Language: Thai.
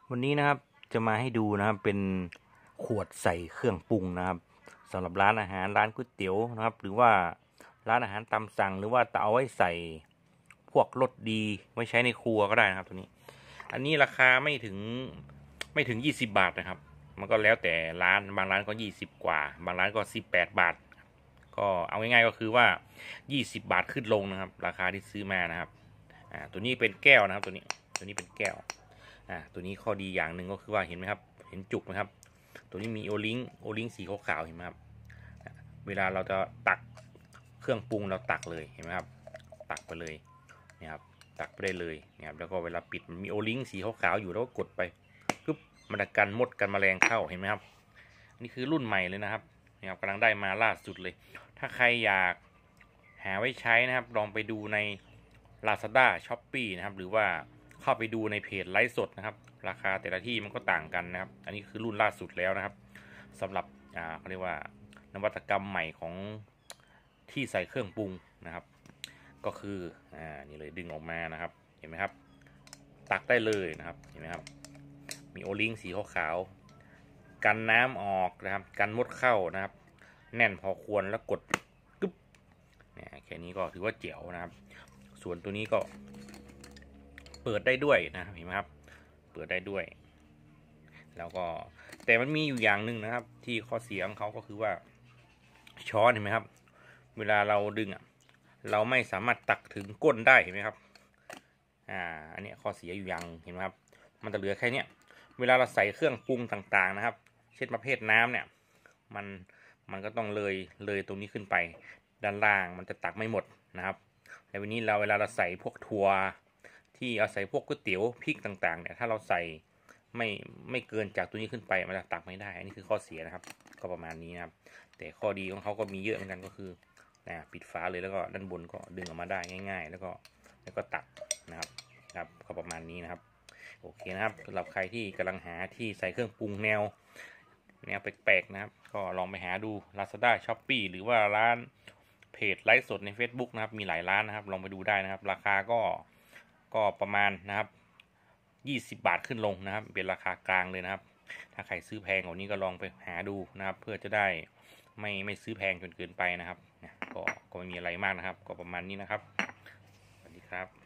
วันนี้นะครับจะมาให้ดูนะครับเป็นขวดใส่เครื่องปรุงนะครับสำหรับร้านอาหารร้านก๋วยเตี๋ยวนะครับหรือว่าร้านอาหารตามสั่งหรือว่าเอาไว้ใส่พวกรสดีไว้ใช้ในครัวก็ได้นะครับตัวนี้อันนี้ราคาไม่ถึง20 บาทนะครับมันก็แล้วแต่ร้านบางร้านก็20 กว่าบางร้านก็18 บาทก็เอาง่ายๆก็คือว่า20 บาทขึ้นลงนะครับราคาที่ซื้อมานะครับตัวนี้เป็นแก้วนะครับตัวนี้เป็นแก้วตัวนี้ข้อดีอย่างหนึ่งก็คือว่าเห็นไหมครับเห็นจุกไหมครับตัวนี้มีโอลิงสีขาวๆเห็นไหมครับเวลาเราจะตักเครื่องปรุงเราตักเลยเห็นไหมครับตักไปเลยเนี่ยครับตักไปได้เลยเนี่ยครับแล้วก็เวลาปิดมันมีโอลิงสีขาวๆอยู่แล้วก็กดไปปึ๊บมันจะกันมดกันแมลงเข้าเห็นไหมครับนี่คือรุ่นใหม่เลยนะครับเนี่ยครับกำลังได้มาล่าสุดเลยถ้าใครอยากหาไว้ใช้นะครับลองไปดูใน Lazada Shopee นะครับหรือว่าเข้าไปดูในเพจไลฟ์สดนะครับราคาแต่ละที่มันก็ต่างกันนะครับอันนี้คือรุ่นล่าสุดแล้วนะครับสำหรับเขาเรียกว่านวัตกรรมใหม่ของที่ใส่เครื่องปรุงนะครับก็คือนี่เลยดึงออกมานะครับเห็นไหมครับตักได้เลยนะครับเห็นไหมครับมีโอลิงสีขาวๆกันน้ำออกนะครับกันมดเข้านะครับแน่นพอควรแล้วกดกึ๊บเนี่ยแค่นี้ก็ถือว่าเจ๋วนะครับส่วนตัวนี้ก็เปิดได้ด้วยนะครับเห็นไหมครับเปิดได้ด้วยแล้วก็แต่มันมีอยู่อย่างหนึ่งนะครับที่ข้อเสียของเขาก็คือว่าช้อนเห็นไหมครับเวลาเราดึงเราไม่สามารถตักถึงก้นได้เห็นไหมครับอันนี้ข้อเสียอยู่อย่างเห็นไหมครับมันจะเหลือแค่นี้เวลาเราใส่เครื่องปรุงต่างๆนะครับเช่นประเภทน้ำเนี่ยมันก็ต้องเลยตรงนี้ขึ้นไปด้านล่างมันจะตักไม่หมดนะครับแต่วันนี้เวลาเราใส่พวกถั่วที่เอาใส่พวกก๋วยเตี๋ยวพริกต่างๆเนี่ยถ้าเราใส่ไม่เกินจากตัวนี้ขึ้นไปมันจะตักไม่ได้อันนี้คือข้อเสียนะครับก็ประมาณนี้นะครับแต่ข้อดีของเขาก็มีเยอะเหมือนกันก็คือปิดฝาเลยแล้วก็ด้านบนก็ดึงออกมาได้ง่ายๆแล้วก็ตักนะครับก็ประมาณนี้นะครับโอเคนะครับสำหรับใครที่กำลังหาที่ใส่เครื่องปรุงแนวแปลกๆนะครับก็ลองไปหาดู Lazada Shopee หรือว่าร้านเพจไลฟ์สดใน Facebook นะครับมีหลายร้านนะครับลองไปดูได้นะครับราคาก็ประมาณนะครับ20 บาทขึ้นลงนะครับเป็นราคากลางเลยนะครับถ้าใครซื้อแพงกว่านี้ก็ลองไปหาดูนะครับเพื่อจะได้ไม่ซื้อแพงจนเกินไปนะครับก็ไม่มีอะไรมากนะครับก็ประมาณนี้นะครับสวัสดีครับ